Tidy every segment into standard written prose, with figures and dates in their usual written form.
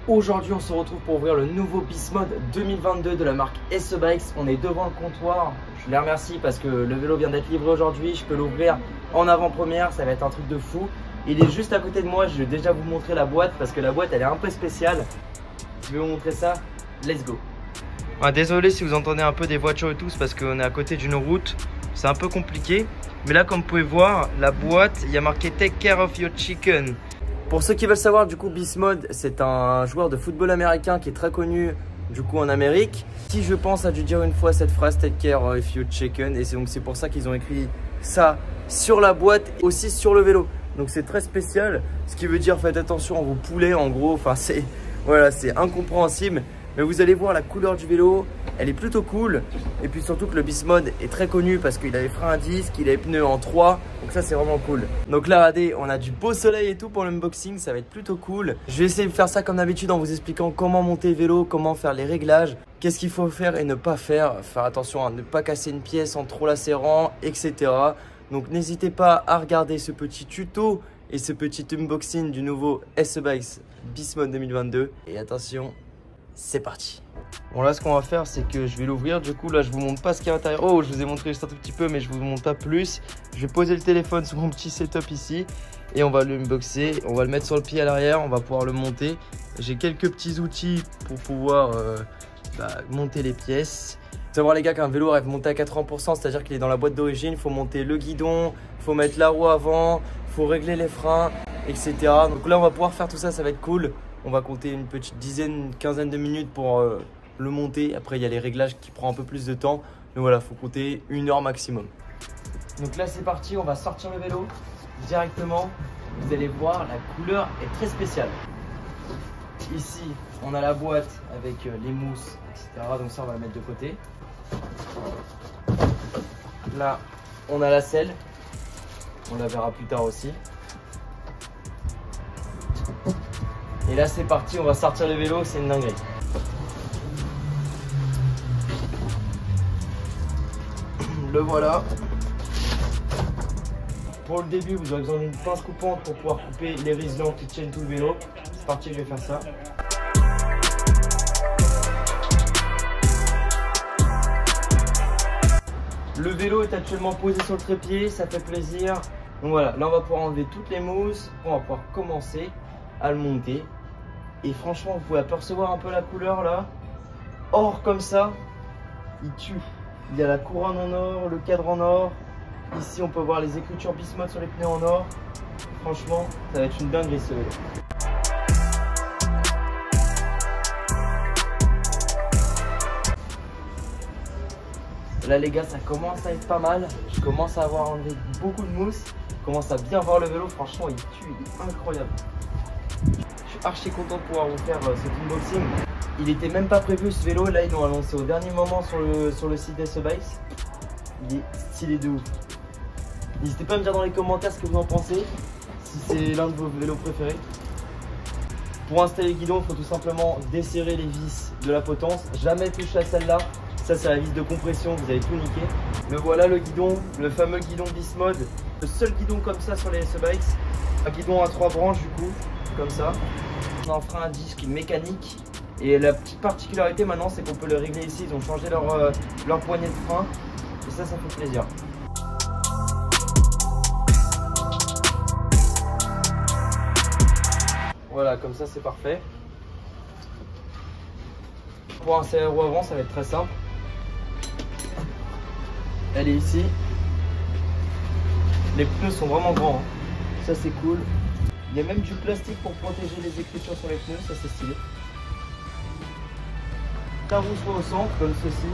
Aujourd'hui on se retrouve pour ouvrir le nouveau Bismode 2022 de la marque SE Bikes. On est devant le comptoir, je les remercie parce que le vélo vient d'être livré aujourd'hui. Je peux l'ouvrir en avant-première, ça va être un truc de fou. Il est juste à côté de moi, je vais déjà vous montrer la boîte parce que la boîte elle est un peu spéciale. Je vais vous montrer ça, let's go. Désolé si vous entendez un peu des voitures et tout, c'est parce qu'on est à côté d'une route, c'est un peu compliqué. Mais là comme vous pouvez voir, la boîte, il y a marqué Take care of your chicken. Pour ceux qui veulent savoir, du coup, Bismode, c'est un joueur de football américain qui est très connu du coup en Amérique. Qui, je pense, a dû dire une fois cette phrase Take care of your chicken. Et c'est pour ça qu'ils ont écrit ça sur la boîte et aussi sur le vélo. Donc c'est très spécial, ce qui veut dire faites attention à vos poulets en gros. Enfin c'est incompréhensible. Mais vous allez voir la couleur du vélo, elle est plutôt cool. Et puis surtout que le Bismode est très connu parce qu'il a les freins à disque, il a les pneus en 3. Donc ça c'est vraiment cool. Donc là regardez, on a du beau soleil et tout pour l'unboxing, ça va être plutôt cool. Je vais essayer de faire ça comme d'habitude en vous expliquant comment monter le vélo, comment faire les réglages, qu'est-ce qu'il faut faire et ne pas faire. Faire attention à ne pas casser une pièce en trop la serrant, etc. Donc n'hésitez pas à regarder ce petit tuto et ce petit unboxing du nouveau SE Bikes Bismode 2022. Et attention, c'est parti. Bon là ce qu'on va faire c'est que je vais l'ouvrir. Du coup là je vous montre pas ce qu'il y a à l'intérieur. Oh je vous ai montré juste un tout petit peu mais je vous montre pas plus. Je vais poser le téléphone sur mon petit setup ici. Et on va l'unboxer. On va le mettre sur le pied à l'arrière. On va pouvoir le monter. J'ai quelques petits outils pour pouvoir monter les pièces. Savoir les gars qu'un vélo rêve monter à 80%, c'est à dire qu'il est dans la boîte d'origine. Il faut monter le guidon, il faut mettre la roue avant, il faut régler les freins, etc. Donc là on va pouvoir faire tout ça, ça va être cool. On va compter une petite dizaine, quinzaine de minutes pour le monter. Après, il y a les réglages qui prennent un peu plus de temps. Mais voilà, il faut compter 1 heure maximum. Donc là, c'est parti. On va sortir le vélo directement. Vous allez voir, la couleur est très spéciale. Ici, on a la boîte avec les mousses, etc. Donc ça, on va le mettre de côté. Là, on a la selle. On la verra plus tard aussi. Et là c'est parti, on va sortir le vélo, c'est une dinguerie. Le voilà. Pour le début, vous aurez besoin d'une pince coupante pour pouvoir couper les riselants qui tiennent tout le vélo. C'est parti, je vais faire ça. Le vélo est actuellement posé sur le trépied, ça fait plaisir. Donc voilà, là on va pouvoir enlever toutes les mousses, on va pouvoir commencer à le monter. Et franchement, vous pouvez apercevoir un peu la couleur là. Or comme ça, il tue. Il y a la couronne en or, le cadre en or. Ici, on peut voir les écritures Bismode sur les pneus en or. Franchement, ça va être une dinguerie ce vélo. Là les gars, ça commence à être pas mal. Je commence à avoir enlevé beaucoup de mousse. Je commence à bien voir le vélo. Franchement, il tue, il est incroyable. Je suis archi content de pouvoir vous faire cet unboxing. Il était même pas prévu ce vélo, là ils l'ont annoncé au dernier moment sur le site SE Bikes. Il est stylé de ouf. N'hésitez pas à me dire dans les commentaires ce que vous en pensez, si c'est l'un de vos vélos préférés. Pour installer le guidon, il faut tout simplement desserrer les vis de la potence. Jamais toucher à celle-là. Ça c'est la vis de compression, vous avez tout niqué. Le voilà le guidon, le fameux guidon Bismode. Le seul guidon comme ça sur les SE Bikes. Un guidon à 3 branches du coup. Comme ça. On a un frein à disque mécanique et la petite particularité maintenant c'est qu'on peut le régler ici. Ils ont changé leur poignée de frein et ça fait plaisir. Voilà, comme ça c'est parfait. Pour insérer la roue avant ça va être très simple. Elle est ici. Les pneus sont vraiment grands, hein. Ça c'est cool. Il y a même du plastique pour protéger les écritures sur les pneus, ça c'est stylé. La roue soit au centre, comme ceci.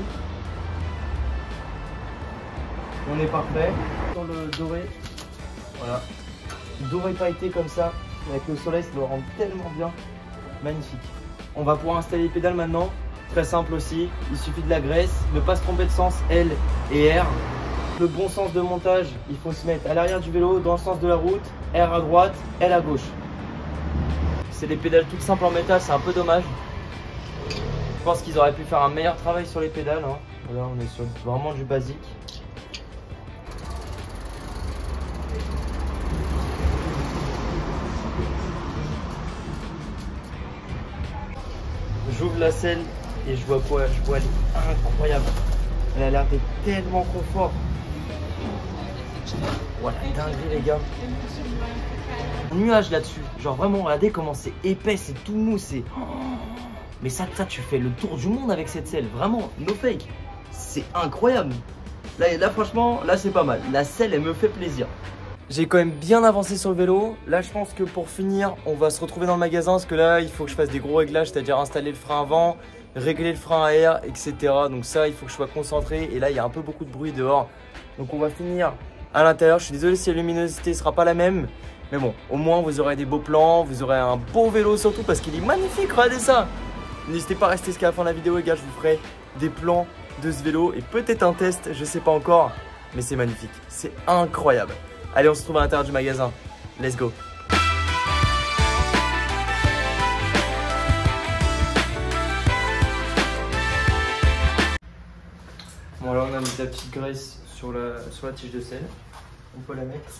On est parfait. Sur le doré, voilà. Doré pailleté comme ça, avec le soleil, ça doit rendre tellement bien. Magnifique. On va pouvoir installer les pédales maintenant. Très simple aussi, il suffit de la graisse. Ne pas se tromper de sens, L et R. Le bon sens de montage, il faut se mettre à l'arrière du vélo, dans le sens de la route, R à droite, L à gauche. C'est des pédales toutes simples en métal, c'est un peu dommage. Je pense qu'ils auraient pu faire un meilleur travail sur les pédales, hein. Là on est sur vraiment du basique. J'ouvre la selle et je vois quoi? Je vois, elle est incroyable. Elle a l'air d'être tellement confort. Voilà, dinguerie les gars. Un nuage là-dessus. Genre vraiment, regardez comment c'est épais, c'est tout mou, c'est... Mais ça, tu fais le tour du monde avec cette selle. Vraiment, no fake. C'est incroyable. Là, franchement, là c'est pas mal. La selle, elle me fait plaisir. J'ai quand même bien avancé sur le vélo. Là, je pense que pour finir, on va se retrouver dans le magasin parce que là, il faut que je fasse des gros réglages, c'est-à-dire installer le frein avant, régler le frein à air, etc. Donc ça, il faut que je sois concentré. Et là, il y a un peu beaucoup de bruit dehors. Donc on va finir à l'intérieur. Je suis désolé si la luminosité ne sera pas la même. Mais bon, au moins, vous aurez des beaux plans. Vous aurez un beau vélo surtout parce qu'il est magnifique. Regardez ça. N'hésitez pas à rester jusqu'à la fin de la vidéo, les gars. Je vous ferai des plans de ce vélo et peut-être un test. Je sais pas encore. Mais c'est magnifique. C'est incroyable. Allez, on se retrouve à l'intérieur du magasin. Let's go. Bon, là, on a mis la petite graisse sur la tige de sel. On peut la mettre.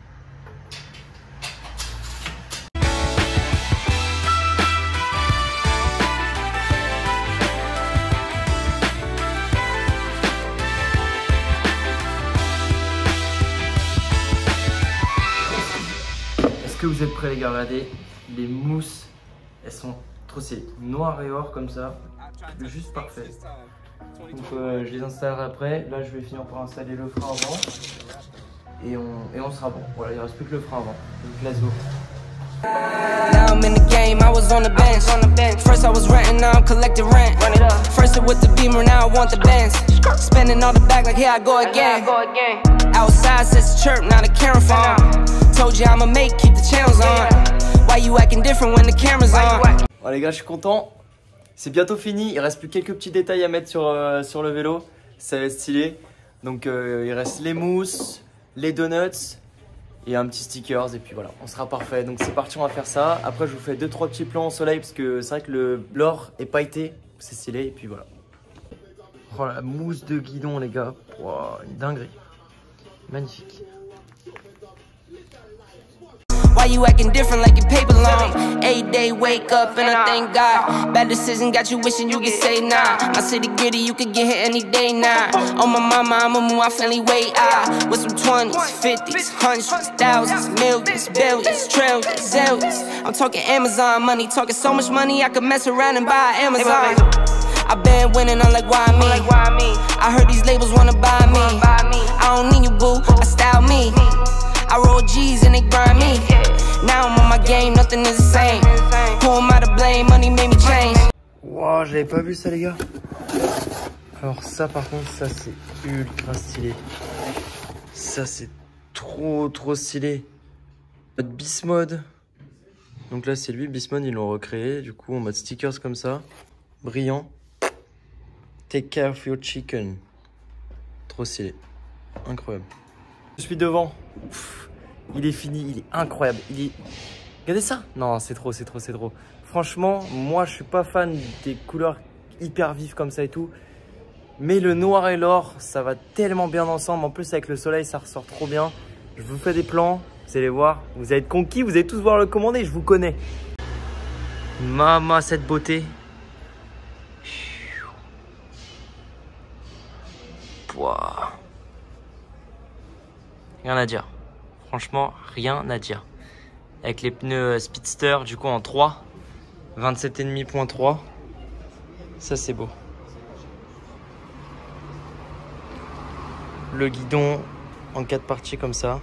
Est-ce que vous êtes prêts les gars? Regardez, les mousses, elles sont trop stylées, noir et or comme ça, juste parfait. Donc je les installerai après. Là je vais finir par installer le frein avant et on sera bon. Voilà, il reste plus que le frein avant. Donc let's go. Now I'm in the game, I was on the bench. First I was renting, now I'm collecting rent. First it with the Beamer, now I want the Benz. Spending all the back like here I go again. Outside says the chirp, now the camera phone. Told you I'ma make, keep the channels on. Why you acting different when the camera's on? Bon les gars, je suis content. C'est bientôt fini. Il reste plus quelques petits détails à mettre sur le vélo. Ça va être stylé. Donc il reste les mousses, les donuts et un petit stickers. Et puis voilà, on sera parfait. Donc c'est parti, on va faire ça. Après, je vous fais 2-3 petits plans au soleil parce que c'est vrai que le l'or est pailleté. C'est stylé. Et puis voilà. Oh la mousse de guidon, les gars. Wow, une dinguerie. Magnifique. Why you acting different like your paper long? 8-day wake up and I thank God. Bad decision got you wishing you could say nah. My city gritty, you could get hit any day now. On my mama, I'ma move my family way out. With some 20s, 50s, hundreds, thousands, millions, billions, trillions, zillions. I'm talking Amazon money, talking so much money I could mess around and buy Amazon. I've been winning, I'm like, why me? I heard these labels wanna buy me. I don't need you, boo, I style me. I roll G's and they grind me. Now I'm on my game, nothing is the same. Who am I to blame? Money made me change. Wow, j'avais pas vu ça les gars. Alors ça par contre, ça c'est ultra stylé. Ça c'est trop stylé. Notre Bismode. Donc là c'est lui, Bismode, ils l'ont recréé. Du coup en mode stickers comme ça. Brillant. Take care of your chicken. Trop stylé. Incroyable. Je suis devant. Pff, il est fini, il est incroyable. Il est... Regardez ça. Non, c'est trop. Franchement, moi je suis pas fan des couleurs hyper vives comme ça et tout. Mais le noir et l'or, ça va tellement bien ensemble. En plus avec le soleil, ça ressort trop bien. Je vous fais des plans, vous allez voir. Vous allez être conquis, vous allez tous voir le commander, je vous connais. Maman, cette beauté. Pouah. Rien à dire. Franchement, rien à dire. Avec les pneus Speedster, du coup en 3. 27,5.3. Ça, c'est beau. Le guidon en 4 parties comme ça.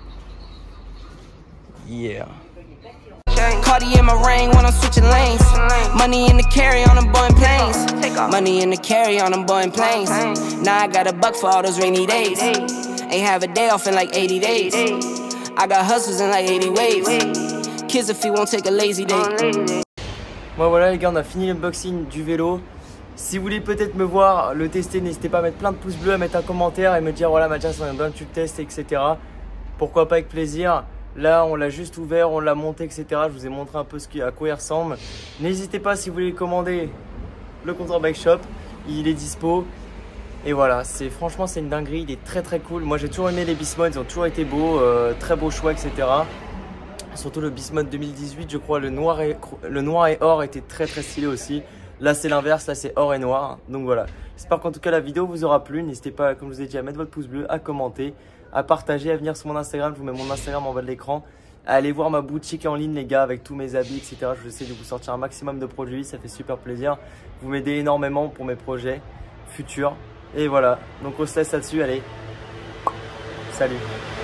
Yeah. Cardi in my ring when I'm switching lanes. Money in the carry on them Boeing planes. Money in the carry on them Boeing planes. Now I got a buck for all those rainy days. Ain't have a day off in like 80 days. I got hustles in like 80 ways. Kids if you won't take a lazy day. Bon voilà les gars, on a fini l'unboxing du vélo. Si vous voulez peut-être me voir le tester, n'hésitez pas à mettre plein de pouces bleus, à mettre un commentaire et me dire voilà Mathias, on a tu le testes, etc. Pourquoi pas, avec plaisir. Là on l'a juste ouvert, on l'a monté, etc. Je vous ai montré un peu à quoi il ressemble. N'hésitez pas si vous voulez commander le comptoir Bike Shop, il est dispo. Et voilà, franchement c'est une dinguerie, il est très cool. Moi j'ai toujours aimé les Bismode, ils ont toujours été beaux, très beau choix, etc. Surtout le Bismode 2018, je crois, le noir et or était très stylé aussi. Là c'est l'inverse, là c'est or et noir. Donc voilà, j'espère qu'en tout cas la vidéo vous aura plu. N'hésitez pas, comme je vous ai dit, à mettre votre pouce bleu, à commenter, à partager, à venir sur mon Instagram. Je vous mets mon Instagram en bas de l'écran. À aller voir ma boutique en ligne les gars, avec tous mes habits, etc. Je vais essayer de vous sortir un maximum de produits, ça fait super plaisir. Vous m'aidez énormément pour mes projets futurs. Et voilà, donc on se laisse là-dessus, allez, salut.